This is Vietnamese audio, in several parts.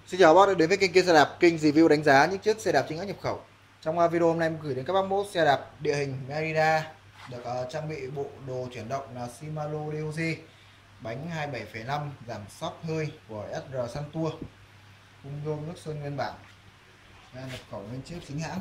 Xin chào các bác đã đến với kênh xe đạp, kênh review đánh giá những chiếc xe đạp chính hãng nhập khẩu. Trong video hôm nay em gửi đến các bác mẫu xe đạp địa hình Merida được trang bị bộ đồ chuyển động là Shimano DOG, bánh 27,5, giảm xóc hơi của SR Suntour, khung nhôm nước sơn nguyên bản, nhập khẩu nguyên chiếc chính hãng.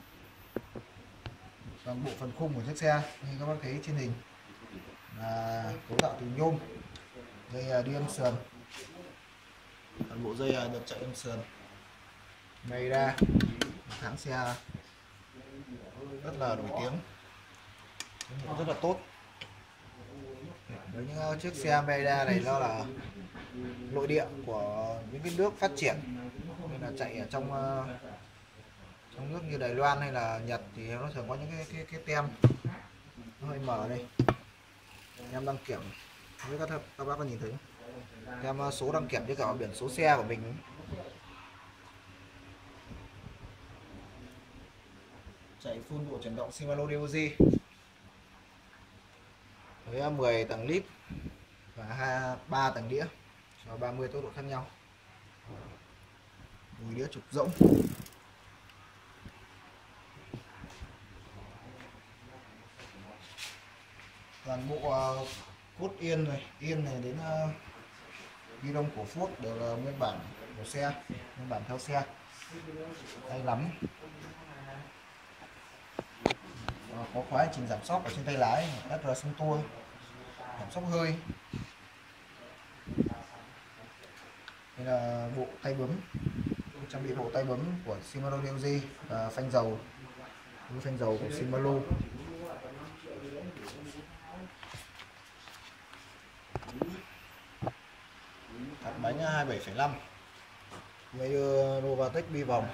Toàn bộ phần khung của chiếc xe như các bác thấy trên hình là cấu tạo từ nhôm, dây đi âm sườn, toàn bộ dây được chạy âm sườn. Merida, một hãng xe rất là nổi tiếng, rất là tốt. Với những chiếc xe Merida này nó là nội địa của những cái nước phát triển, nên là chạy ở trong nước như Đài Loan hay là Nhật thì nó thường có những cái tem nó hơi mở đây, em đăng kiểm với các bác có nhìn thấy tem số đăng kiểm với cả biển số xe của mình. Chạy full bộ chuyển động Shimano DOG với 10 tầng lip và 3 tầng đĩa và 30 tốc độ khác nhau, đùi đĩa trục rỗng. Toàn bộ cốt yên này đến ghi đông cổ phốt đều là nguyên bản của xe, nguyên bản theo xe, tay lắm. Có khóa hành trình giảm xóc ở trên tay lái SR Suntour, giảm xóc hơi. Đây là bộ tay bấm, trang bị bộ tay bấm của Shimano DOG và phanh dầu, phanh dầu của Shimano. Hạt bánh 27,5, như Novatec bi vòng.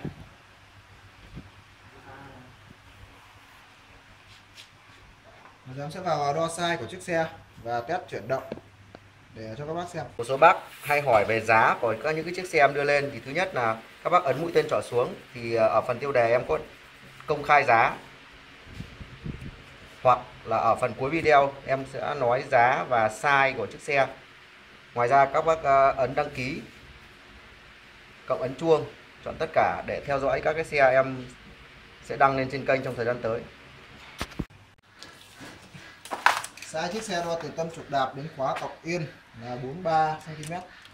Bây giờ em sẽ vào đo size của chiếc xe và test chuyển động để cho các bác xem. Một số bác hay hỏi về giá của những cái chiếc xe em đưa lên, thì thứ nhất là các bác ấn mũi tên trỏ xuống thì ở phần tiêu đề em có công khai giá, hoặc là ở phần cuối video em sẽ nói giá và size của chiếc xe. Ngoài ra các bác ấn đăng ký, cộng ấn chuông, chọn tất cả để theo dõi các cái xe em sẽ đăng lên trên kênh trong thời gian tới. Size chiếc xe đo từ tâm trục đạp đến khóa cọc yên là 43 cm.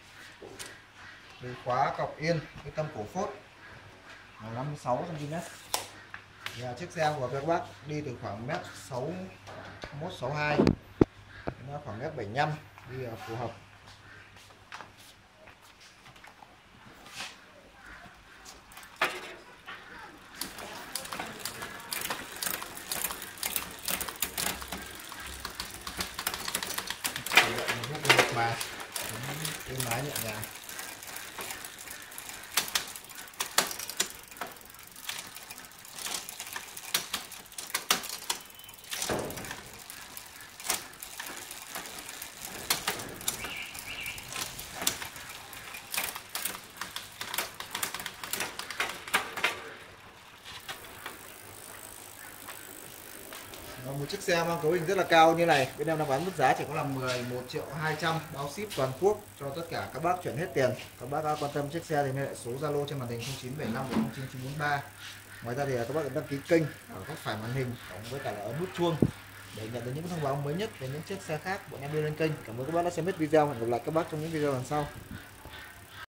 Từ khóa cọc yên cái tâm cổ phốt là 56 cm. Và chiếc xe của các bác đi từ khoảng mét 61 62 đến khoảng mét 75 đi phù hợp. Mà cái máy nhẹ nhàng. Một chiếc xe mang cấu hình rất là cao như này, bên em đang bán mức giá chỉ có là 11.200.000, bao ship toàn quốc cho tất cả các bác chuyển hết tiền. Các bác quan tâm chiếc xe thì liên hệ số Zalo trên màn hình 0975 09943. Ngoài ra thì các bác đăng ký kênh ở góc phải màn hình cộng với cả là ấn nút chuông để nhận được những thông báo mới nhất về những chiếc xe khác bọn em đưa lên kênh. Cảm ơn các bác đã xem hết video, hẹn gặp lại các bác trong những video lần sau.